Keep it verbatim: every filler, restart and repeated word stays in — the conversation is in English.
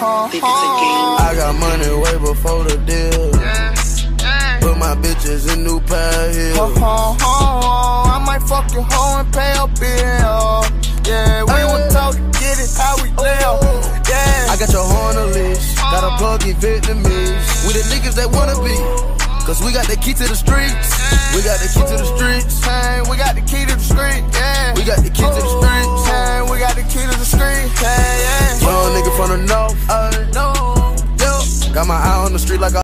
I got money way before the deal. Put my bitches in new pair of heels. I might fuck your hoe and pay a bill. Yeah, we were taught to get it how we live. Yeah, I got your horn on a leash, got a plug in Vietnamese. We the niggas that wanna be, cause we got the key to the streets. We got the key to the streets. hey, we got the key to the street. Yeah, We got the key to the streets. hey, we got the key to the street. Hey, yeah. Young nigga from the north, ayy. No, Got my eye on the street like I